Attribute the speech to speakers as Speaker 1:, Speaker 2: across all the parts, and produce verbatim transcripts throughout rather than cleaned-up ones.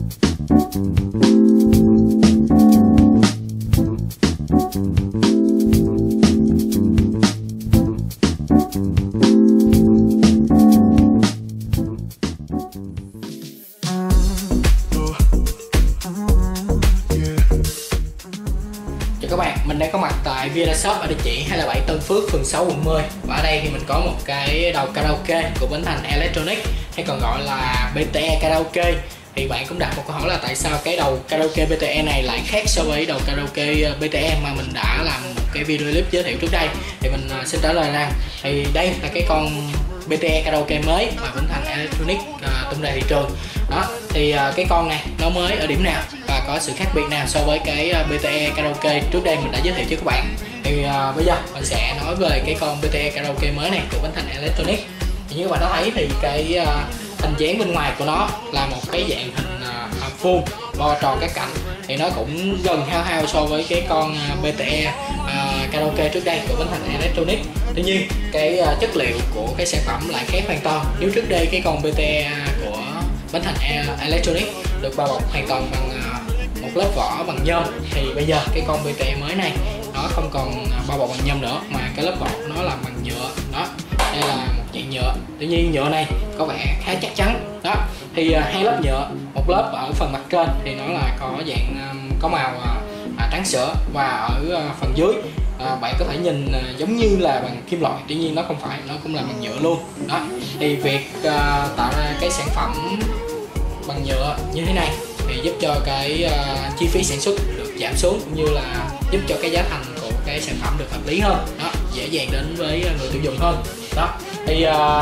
Speaker 1: Các bạn, mình đang có mặt tại Vinashop ở địa chỉ hai không bảy Tân Phước, phường sáu, quận mười. Và ở đây thì mình có một cái đầu karaoke của Bến Thành Electronic, hay còn gọi là bê tê e Karaoke. Thì bạn cũng đặt một câu hỏi là tại sao cái đầu karaoke bê tê e này lại khác so với đầu karaoke bê tê e mà mình đã làm một cái video clip giới thiệu trước đây. Thì mình xin trả lời rằng thì đây là cái con bê tê e Karaoke mới mà Bến Thành Electronic uh, tung ra thị trường. Đó, thì uh, cái con này nó mới ở điểm nào và có sự khác biệt nào so với cái uh, bê tê e Karaoke trước đây mình đã giới thiệu cho các bạn. Thì uh, bây giờ mình sẽ nói về cái con bê tê e Karaoke mới này của Bến Thành Electronic. Thì như các bạn đã thấy thì cái uh, hình dáng bên ngoài của nó là một cái dạng hình uh, vuông bo tròn các cạnh, thì nó cũng gần hao hao so với cái con uh, bê tê e uh, Karaoke trước đây của Bến Thành Electronic. Tuy nhiên cái uh, chất liệu của cái sản phẩm lại khác hoàn toàn. Nếu trước đây cái con bê tê e của Bến Thành Electronic được bao bọc hoàn toàn bằng uh, một lớp vỏ bằng nhôm, thì bây giờ cái con bê tê e mới này nó không còn bao bọc bằng nhôm nữa mà cái lớp vỏ nó làm bằng nhựa. Đó, đây là một dạng nhựa. Tuy nhiên nhựa này có vẻ khá chắc chắn. Đó, thì uh, hai lớp nhựa, một lớp ở phần mặt trên thì nó là có dạng um, có màu uh, trắng sữa, và ở uh, phần dưới À, bạn có thể nhìn à, giống như là bằng kim loại, tuy nhiên nó không phải, nó cũng là bằng nhựa luôn. Đó, thì việc à, tạo ra cái sản phẩm bằng nhựa như thế này thì giúp cho cái à, chi phí sản xuất được giảm xuống, cũng như là giúp cho cái giá thành của cái sản phẩm được hợp lý hơn. Đó, dễ dàng đến với người tiêu dùng hơn. Đó, thì à,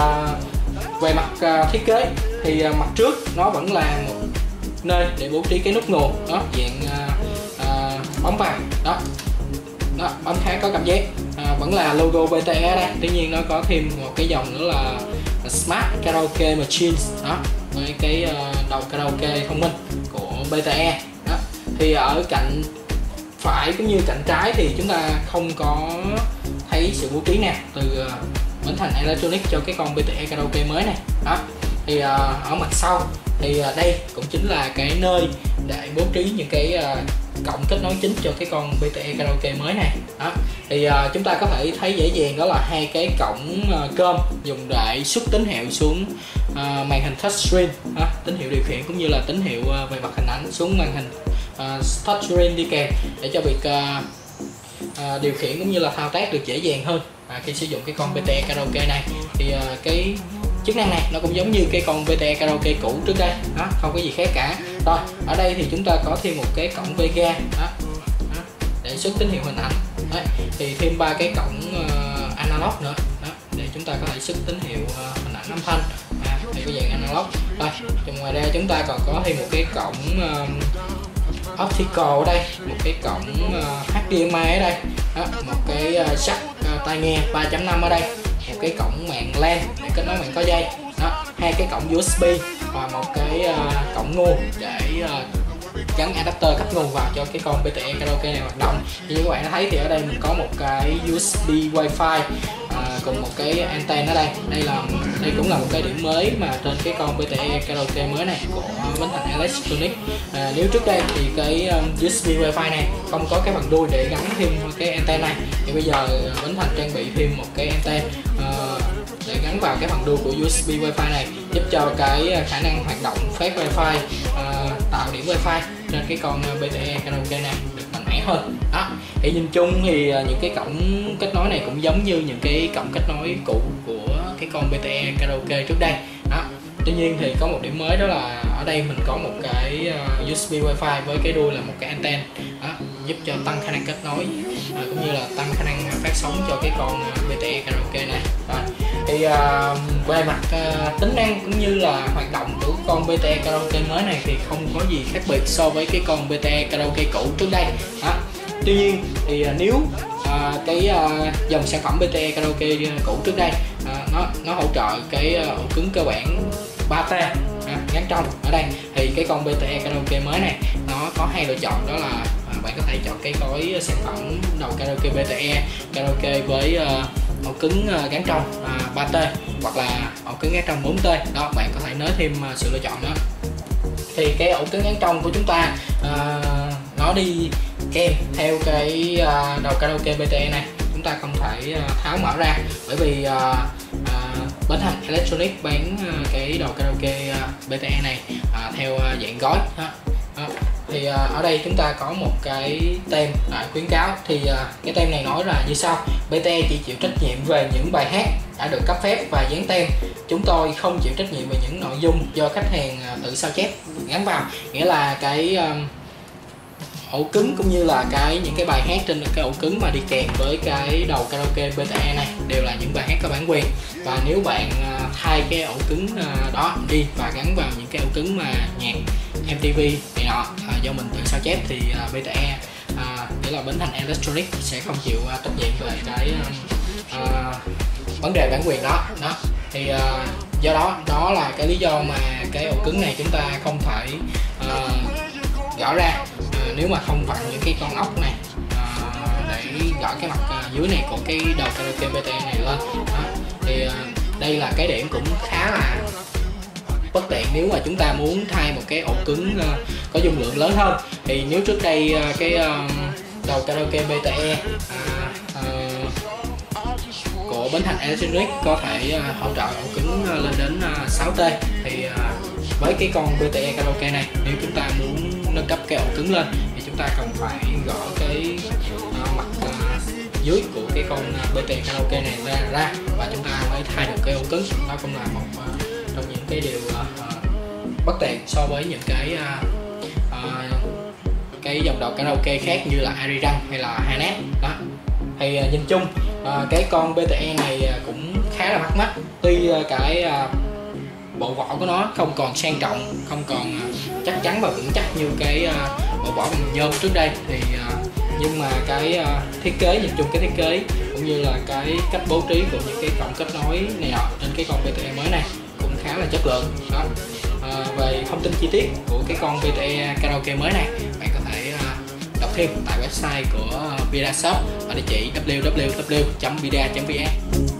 Speaker 1: về mặt à, thiết kế thì à, mặt trước nó vẫn là một nơi để bố trí cái nút nguồn, đó dạng à, à, bóng vàng. Đó, đó, bấm khá có cảm giác à, vẫn là logo bê tê e đây, tuy nhiên nó có thêm một cái dòng nữa là Smart Karaoke Machines. Đó, với cái uh, đầu karaoke thông minh của bê tê e. Đó, thì ở cạnh phải cũng như cạnh trái thì chúng ta không có thấy sự bố trí nào từ uh, Bến Thành Electronic cho cái con bê tê e Karaoke mới này. Đó, thì uh, ở mặt sau thì uh, đây cũng chính là cái nơi để bố trí những cái uh, cổng kết nối chính cho cái con bê tê e Karaoke mới này. Đó, thì uh, chúng ta có thể thấy dễ dàng đó là hai cái cổng uh, cơm dùng để xuất tín hiệu xuống uh, màn hình touchscreen, uh, tín hiệu điều khiển cũng như là tín hiệu uh, về mặt hình ảnh xuống màn hình uh, touchscreen đi kèm, để cho việc uh, uh, điều khiển cũng như là thao tác được dễ dàng hơn uh, khi sử dụng cái con bê tê e Karaoke này. Thì uh, cái chức năng này nó cũng giống như cái con bê tê e Karaoke cũ trước đây. Đó, không có gì khác cả. Rồi, ở đây thì chúng ta có thêm một cái cổng Vega. Đó, đó, để xuất tín hiệu hình ảnh. Đấy, thì thêm ba cái cổng uh, analog nữa. Đó, để chúng ta có thể xuất tín hiệu uh, hình ảnh âm thanh à, thì có dạng analog. Rồi, ngoài ra chúng ta còn có thêm một cái cổng uh, optical ở đây, một cái cổng uh, hát đê em i ở đây. Đó, một cái uh, jack uh, tai nghe ba chấm năm ở đây, một cái cổng mạng LAN để kết nối mạng có dây. Đó, hai cái cổng u ét bê và một cái uh, cổng nguồn để uh, gắn adapter cấp nguồn vào cho cái con bê tê e Karaoke này hoạt động. Như các bạn đã thấy thì ở đây mình có một cái u ét bê Wi-Fi uh, cùng một cái anten ở đây. Đây là đây cũng là một cái điểm mới mà trên cái con bê tê e Karaoke mới này của Bến Thành Electronic. Uh, nếu trước đây thì cái um, u ét bê Wi-Fi này không có cái phần đuôi để gắn thêm cái anten này, thì bây giờ Bến Thành trang bị thêm một cái anten uh, để gắn vào cái phần đuôi của u ét bê Wi-Fi này, giúp cho cái khả năng hoạt động phát Wi-Fi, uh, tạo điểm Wi-Fi trên cái con bê tê e Karaoke này được mạnh mẽ hơn. Đó, thì nhìn chung thì những cái cổng kết nối này cũng giống như những cái cổng kết nối cũ của cái con bê tê e Karaoke trước đây. Đó, tuy nhiên thì có một điểm mới, đó là ở đây mình có một cái u ét bê Wi-Fi với cái đuôi là một cái anten. Đó, giúp cho tăng khả năng kết nối à, cũng như là tăng khả năng phát sóng cho cái con bê tê e Karaoke này. Rồi, thì uh, về mặt uh, tính năng cũng như là hoạt động của con bê tê e Karaoke mới này thì không có gì khác biệt so với cái con bê tê e Karaoke cũ trước đây. Đó, tuy nhiên thì uh, nếu uh, cái uh, dòng sản phẩm bê tê e Karaoke cũ trước đây uh, nó nó hỗ trợ cái uh, ổ cứng cơ bản ba T uh, gắn trong ở đây, thì cái con bê tê e Karaoke mới này nó có hai lựa chọn, đó là uh, bạn có thể chọn cái gói sản phẩm đầu karaoke bê tê e Karaoke với uh, ổ cứng uh, gắn trong uh, ba T hoặc là ổ cứng gắn trong bốn T. Đó, bạn có thể nới thêm uh, sự lựa chọn đó. thì cái ổ cứng gắn trong của chúng ta à, nó đi kèm theo cái à, đầu karaoke bê tê e này, chúng ta không thể à, tháo mở ra, bởi vì à, à, Bến Thành Electronic bán à, cái đầu karaoke à, bê tê e này à, theo à, dạng gói đó. Đó. Thì à, ở đây chúng ta có một cái tem à, khuyến cáo, thì à, cái tem này nói là như sau: bê tê e chỉ chịu trách nhiệm về những bài hát đã được cấp phép và dán tem, chúng tôi không chịu trách nhiệm về những nội dung do khách hàng à, tự sao chép gắn vào. Nghĩa là cái à, ổ cứng cũng như là cái những cái bài hát trên cái ổ cứng mà đi kèm với cái đầu karaoke bê tê e này đều là những bài hát có bản quyền, và nếu bạn à, thay cái ổ cứng à, đó đi và gắn vào những cái ổ cứng mà nhạc em tê vê này nọ à, do mình tự sao chép thì à, bê tê e à, nghĩa là Bến Thành Electronic sẽ không chịu à, trách nhiệm về cái à, vấn đề bản quyền đó. Đó thì à, do đó đó là cái lý do mà cái ổ cứng này chúng ta không thể à, gõ ra à, nếu mà không vặn những cái con ốc này à, để gõ cái mặt à, dưới này của cái đầu karaoke bê tê e này lên. Đó. Thì à, đây là cái điểm cũng khá là bất tiện nếu mà chúng ta muốn thay một cái ổ cứng uh, có dung lượng lớn hơn. Thì nếu trước đây uh, cái uh, đầu karaoke bê tê e uh, uh, của Bến Thành Electronic có thể uh, hỗ trợ ổ cứng uh, lên đến uh, sáu T, thì uh, với cái con bê tê e karaoke này, nếu chúng ta muốn nâng cấp cái ổ cứng lên thì chúng ta cần phải gõ cái uh, mặt uh, dưới của cái con uh, bê tê e karaoke này ra, ra và chúng ta mới thay được cái ổ cứng. Đó cũng là một uh, trong những cái điều uh, bất tiện so với những cái uh, uh, cái dòng đầu karaoke khác như là Ariran hay là Hinet. Đó thì uh, nhìn chung uh, cái con bê tê e này cũng khá là mắc mắt, tuy uh, cái uh, bộ vỏ của nó không còn sang trọng, không còn uh, chắc chắn và vững chắc như cái uh, bộ vỏ bằng nhôm trước đây, thì uh, nhưng mà cái uh, thiết kế, nhìn chung cái thiết kế cũng như là cái cách bố trí của những cái cổng kết nối này nọ trên cái con bê tê e mới này cũng khá là chất lượng. Đó. À, về thông tin chi tiết của cái con bê tê e karaoke mới này, bạn có thể uh, đọc thêm tại website của Vidashop ở địa chỉ w w w chấm vida chấm v n.